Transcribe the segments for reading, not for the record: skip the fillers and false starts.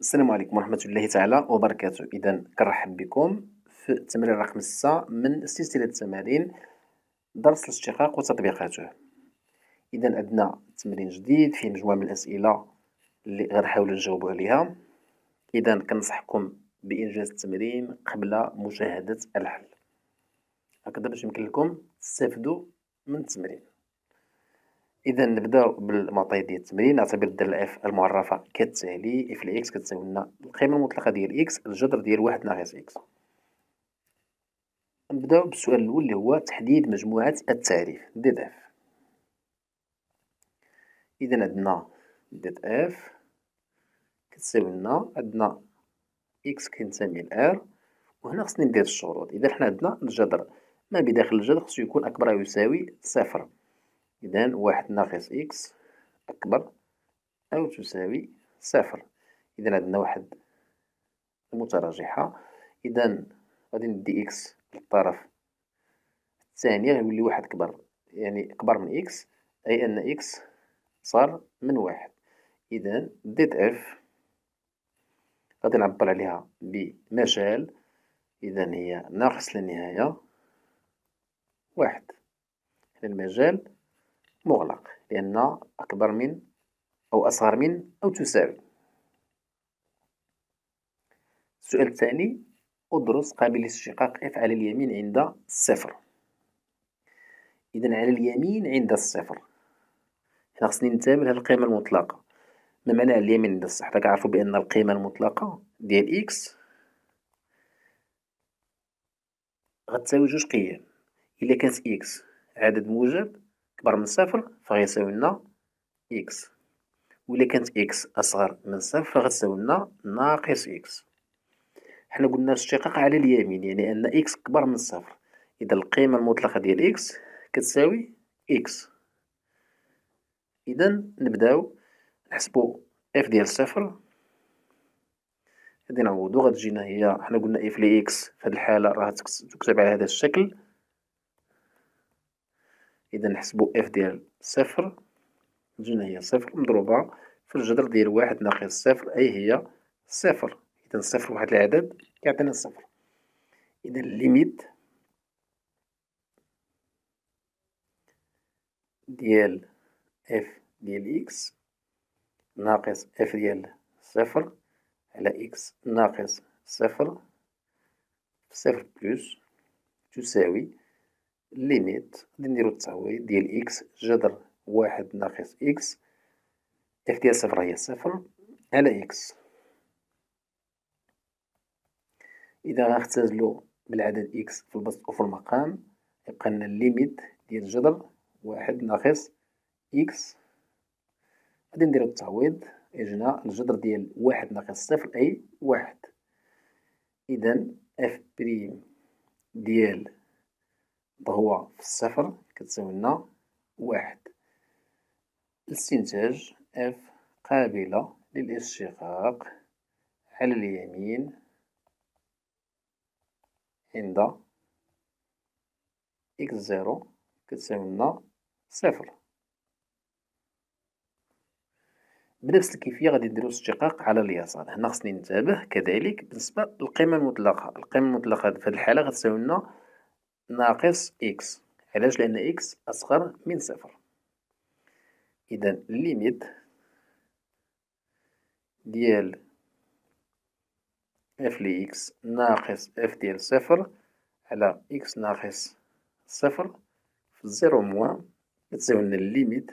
السلام عليكم ورحمة الله تعالى وبركاته. إذا كنرحب بكم في التمرين رقم 6 من سلسلة التمارين درس الاشتقاق وتطبيقاته. إذا عندنا تمرين جديد فيه مجموعة من الأسئلة اللي غنحاولوا نجاوبوا عليها. إذا كنصحكم بإنجاز التمرين قبل مشاهدة الحل، هكذا باش يمكن لكم تستافدوا من التمرين. إذا نبداو بالمعطيات ديال التمرين. نعتبر الدالة اف المعرفة كالتالي: اف لإكس كتساوي لنا القيمة المطلقة ديال إكس الجذر ديال واحد ناقص إكس. نبداو بالسؤال الأول اللي هو تحديد مجموعة التعريف ديت اف. إذا عندنا ديت اف كتساوي لنا عندنا إكس كينتمي لآر، وهنا خصني ندير الشروط. إذا حنا عندنا الجذر، ما بداخل الجذر خصو يكون أكبر أو يساوي صفر. إذا واحد ناقص إكس أكبر أو تساوي صفر. إذا عندنا واحد المتراجحة. إذا غادي ندي إكس للطرف الثاني غيولي واحد كبر، يعني كبر من إكس، أي أن إكس صار من واحد. إذا ديت اف غادي نعبر عليها بمجال، إذا هي ناقص للنهاية واحد. المجال مغلق لأن أكبر من أو أصغر من أو تساوي. السؤال الثاني: أدرس قابل اشتقاق اف على اليمين عند الصفر. إذا على اليمين عند الصفر، هنا خصني ننتبه لهاد القيمة المطلقة. ما معنى على اليمين عند الصفر؟ حنا كنعرفو بأن القيمة المطلقة ديال إكس غتساوي جوج قيم. إلا كانت إكس عدد موجب كبر من صفر فغيساوي لنا إكس، وإلا كانت إكس أصغر من صفر فغتساوي لنا ناقص إكس. حنا قلنا الاشتقاق على اليمين يعني أن إكس كبر من صفر. إذا القيمة المطلقة ديال إكس كتساوي إكس. إذا نبداو نحسبو اف ديال صفر. غادي نعوضو، غتجينا هي حنا قلنا اف لإكس في هاد الحالة راه تكتب على هذا الشكل. إذا نحسبو اف ديال صفر، تجينا هي صفر مضروبة في الجذر ديال واحد ناقص صفر، أي هي صفر. إذا صفر واحد العدد كيعطينا صفر. إذا الليميت ديال اف ديال إكس ناقص اف ديال صفر على إكس ناقص صفر صفر بلوس تساوي ليميت. غادي نديرو التعويض ديال إكس جذر واحد ناقص إكس، اف ديال صفر هي صفر على إكس. إذا غنختزلو بالعدد إكس في البسط وفي المقام يبقى لنا الليميت ديال جذر واحد ناقص إكس. غادي نديرو التعويض يجينا الجذر ديال واحد ناقص صفر أي واحد. إذا اف بريم ديال ضهوة في الصفر كتساوي لنا واحد. الاستنتاج اف قابلة للاشتقاق على اليمين عند إكس زيرو كتساوي لنا صفر. بنفس الكيفية غادي نديرو اشتقاق على اليسار. هنا خصني ننتبه كذلك بالنسبة للقيمة المطلقة. القيمة المطلقة في هاد الحالة غتساوي لنا ناقص إكس. علاش؟ لأن إكس أصغر من صفر. إذا الليميت ديال اف لإكس ناقص اف ديال صفر على إكس ناقص صفر في زيرو موان كتساوي لنا الليميت.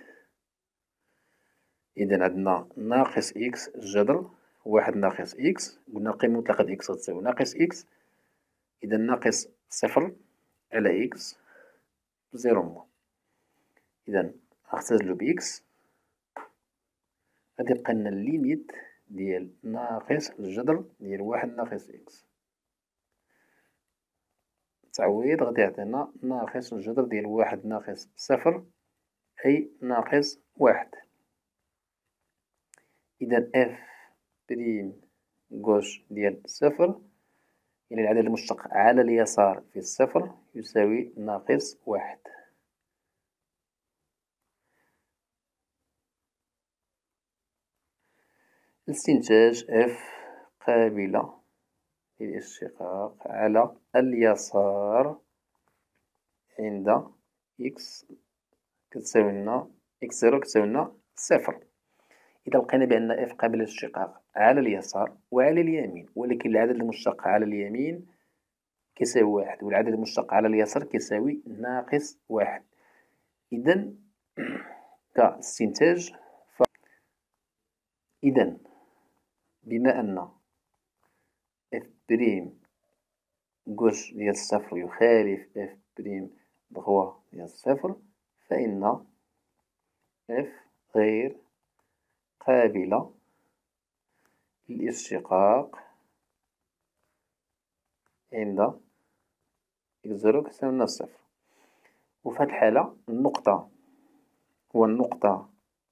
إذا عندنا ناقص إكس جذر واحد ناقص إكس، قلنا القيمة المطلقة د إكس غتساوي ناقص إكس. إذا ناقص صفر على إكس بزيرو موان. إذا غنختزلو بإكس، غادي يبقى لنا الليميت ديال ناقص الجذر ديال واحد ناقص إكس. التعويض غادي يعطينا ناقص الجذر ديال واحد ناقص صفر أي ناقص واحد. إذا اف بريم غوش ديال صفر يعني العدد المشتق على اليسار في الصفر يساوي ناقص واحد. الاستنتاج اف قابلة للاشتقاق على اليسار عند إكس كتساوي لنا إكس زيرو كتساوي لنا صفر. إذا لقينا بأن إف قابلة للاشتقاق على اليسار وعلى اليمين، ولكن العدد المشتق على اليمين كيساوي واحد والعدد المشتق على اليسار كيساوي ناقص واحد. إذا كاستنتاج إذا بما أن إف بريم كوش ديال الصفر يخالف إف بريم دغوا ديال الصفر، فإن إف غير قابلة للاشتقاق عند إكس زيرو كتساوي لنا صفر. وفي هاد الحالة النقطة هو النقطة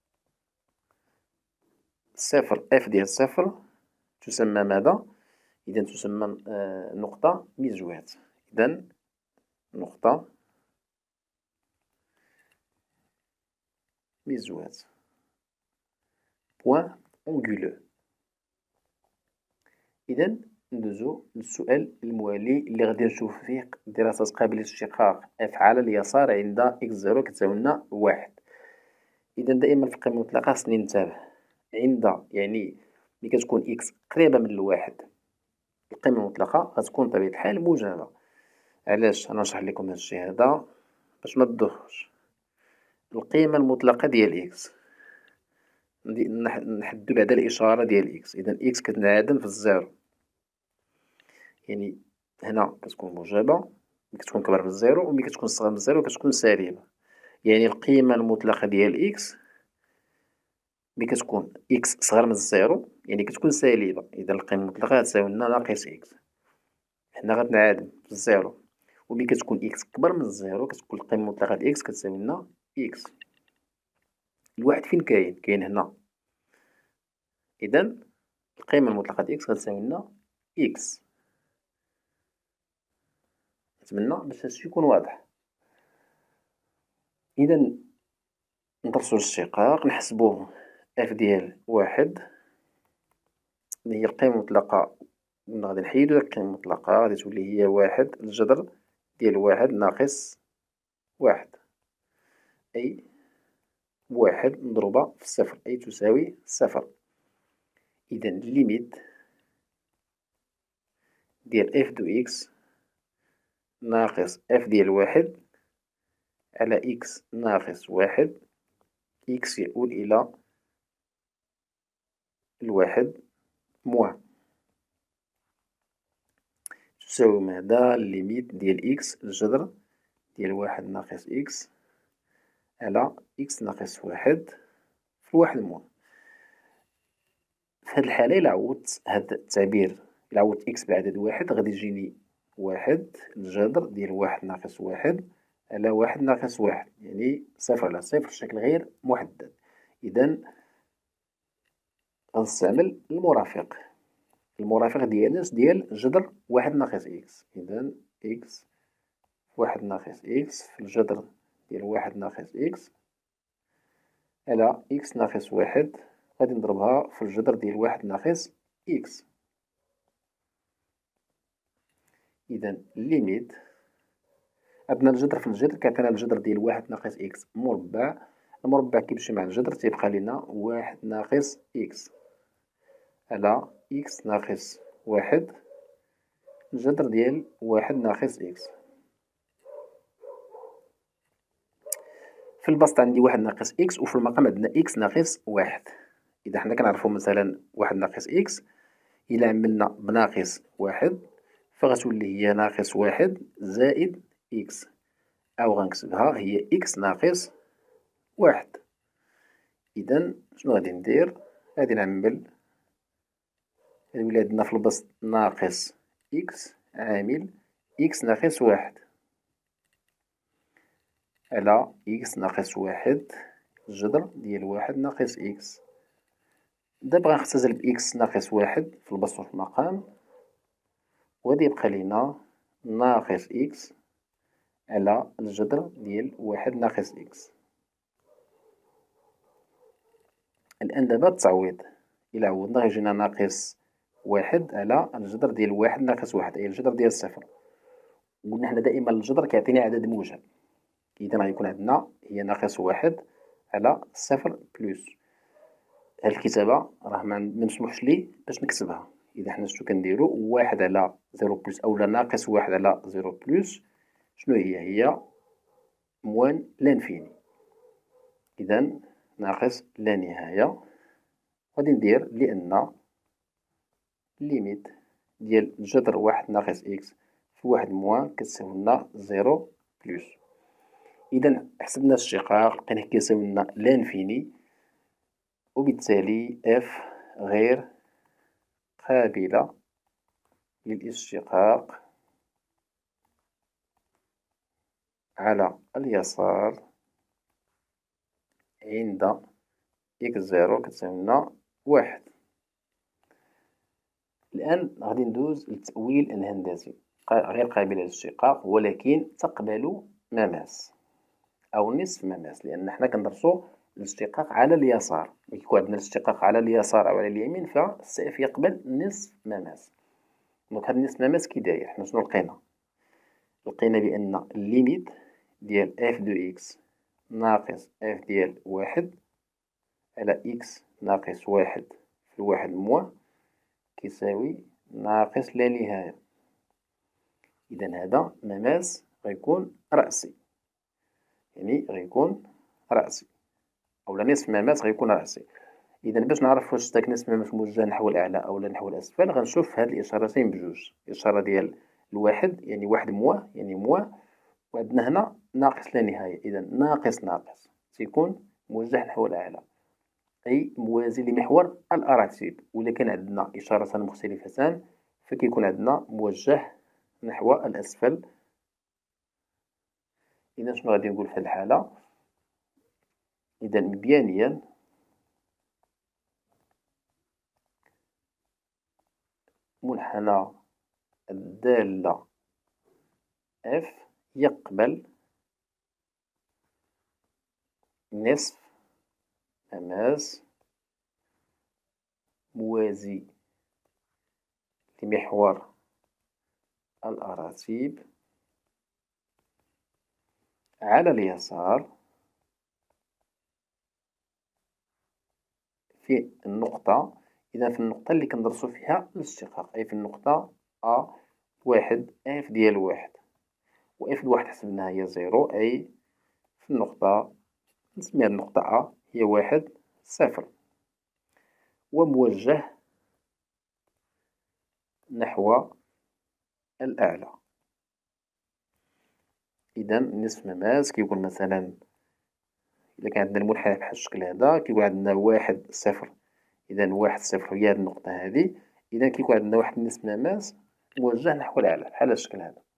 صفر إف ديال صفر تسمى ماذا؟ إذا تسمى نقطة ميزوات. إذا نقطة ميزوات بوان أونغولو. إذا ندوزو للسؤال الموالي اللي غادي نشوف فيه دراسة قابلة للاشتقاق إف على اليسار عند إكس زيرو كتساوي لنا واحد. إذا دائما في القيمة المطلقة خصني ننتبه عند يعني ملي كتكون إكس قريبة من الواحد القيمة المطلقة غتكون بطبيعة الحال موجبة. علاش؟ أنا نشرح لكم هادشي هذا باش متدوخوش. القيمة المطلقة ديال إكس نحدو بعدا الإشارة ديال إكس. إذا إكس كتنعدم في الزيرو، يعني هنا كتكون موجبة ملي كتكون كبر من الزيرو، وملي كتكون صغر من الزيرو كتكون سالبة. يعني القيمة المطلقة ديال إكس ملي كتكون إكس صغر من الزيرو يعني كتكون سالبة. إذا القيمة المطلقة غتساوي لنا ناقص إكس، حنا غتنعدم في الزيرو. وملي كتكون إكس كبر من الزيرو كتكون القيمة المطلقة د إكس كتساوي لنا إكس. الواحد فين كاين؟ كاين هنا. إذا القيمة المطلقة د إكس غتساوي لنا إكس. نتمنى باش هادشي يكون واضح. إذا ندرسو الاشتقاق نحسبو إف ديال واحد اللي هي القيمة المطلقة. غادي نحيدو داك القيمة المطلقة غادي تولي هي واحد الجذر ديال واحد ناقص واحد، أي واحد مضروبة في صفر أي تساوي صفر. إذا الليميت ديال إف دو إكس ناقص إف ديال واحد على إكس ناقص واحد، إكس يؤول إلى الواحد موان تساوي ماذا؟ الليميت ديال إكس الجذر ديال واحد ناقص إكس على إكس ناقص واحد في الواحد موان. في هاد الحالة إلا عوضت هاد التعبير، إلا عوضت إكس بعدد واحد غادي يجيني واحد الجذر ديال واحد ناقص واحد على واحد ناقص واحد، يعني صفر على صفر بشكل غير محدد. إذا غنستعمل المرافق. المرافق ديالنا ديال جذر واحد ناقص إكس. إذا إكس واحد ناقص إكس في الجذر ديال واحد ناقص إكس على إكس ناقص واحد غادي نضربها في الجذر ديال واحد ناقص إكس. إذا الليميت عندنا الجذر في الجذر كيعطينا الجذر ديال واحد ناقص إكس مربع. المربع كيمشي مع الجذر تيبقى لينا واحد ناقص إكس على إكس ناقص واحد الجذر ديال واحد ناقص إكس. في البسط عندي واحد ناقص إكس وفي المقام عندنا إكس ناقص واحد. إذا حنا كنعرفو مثلا واحد ناقص إكس إلا عملنا بناقص واحد فغتولي هي ناقص واحد زائد إكس، أو غنكتبها هي إكس ناقص واحد. إذا شنو غادي ندير؟ غادي نعمل غيولي عندنا في البسط ناقص إكس عامل إكس ناقص واحد على إكس ناقص واحد الجذر ديال واحد ناقص إكس. دابا غنختزل بإكس ناقص واحد في البسط وفي المقام، وغادي يبقى لينا ناقص إكس على الجذر ديال واحد ناقص إكس. الآن دابا التعويض، إلا عوضنا غيجينا ناقص واحد على الجذر ديال واحد ناقص واحد، أي الجذر ديال صفر. قلنا حنا دائما الجذر كيعطيني عدد موجب، إذا غيكون عندنا هي ناقص واحد على صفر بلس. هاد الكتابة راه ممسموحش لي باش نكتبها، إذا حنا شنو كنديرو واحد على زيرو بلس أولا ناقص واحد على زيرو بلس شنو هي موان لانفيني، إذا ناقص لا نهاية. غادي ندير لأن ليميت ديال جذر واحد ناقص إكس في واحد موان كتساوي لنا زيرو بلس. إذا حسبنا الاشتقاق لقيناه كيساوي لنا لانفيني، وبالتالي اف غير قابلة للاشتقاق على اليسار عند إكس زيرو كتساوي لنا واحد. الآن غادي ندوز للتأويل الهندسي. غير قابلة للاشتقاق ولكن تقبل مماس أو نصف مماس، لأن حنا كندرسو الاشتقاق على اليسار. ملي كيكون عندنا الاشتقاق على اليسار أو على اليمين فالسقف يقبل نصف مماس. دونك هاد نصف مماس كي داير، حنا شنو لقينا بأن الليميت ديال اف دو إكس ناقص اف ديال واحد على إكس ناقص واحد في واحد موان كيساوي ناقص لا نهاية. إذا هذا مماس غيكون رأسي، يعني غيكون رأسي أولا نصف مماس غيكون رأسي. إذا باش نعرف واش داك نصف مماس موجه نحو الأعلى أولا نحو الأسفل غنشوف هاد الإشارتين بجوج، الإشارة ديال الواحد يعني واحد موان يعني موان، وعندنا هنا ناقص لا نهاية، إذا ناقص ناقص تيكون موجه نحو الأعلى أي موازي لمحور الأراتيب. وإلا كان عندنا إشارتان مختلفتان فكيكون عندنا موجه نحو الأسفل. إذا شنو غادي نقول في هاد الحالة؟ إذا مبيانيا منحنى الدالة F يقبل نصف مماس موازي لمحور الأراتيب على اليسار في النقطة. إذا في النقطة اللي كندرسو فيها الاشتقاق، أي في النقطة أ واحد اف ديال واحد، و اف الواحد حسبناها هي زيرو، أي في النقطة نسميها النقطة أ هي واحد صفر، وموجه نحو الأعلى. إذا نصف مماس كيكون مثلا إذا كان عندنا المنحنى بحال الشكل هذا كيكون عندنا واحد صفر، إذا واحد صفر هي هاد النقطة هادي، إذا كيكون عندنا واحد نصف مماس موجه نحو الأعلى بحال هاد الشكل هذا.